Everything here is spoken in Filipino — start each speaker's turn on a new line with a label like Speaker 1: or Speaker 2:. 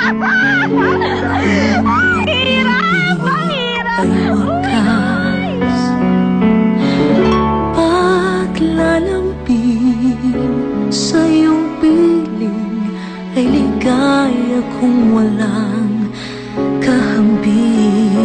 Speaker 1: Hirap! Ang hirap! Ay wakas paglalambing sa iyong piling ay ligaya kung walang kahambing.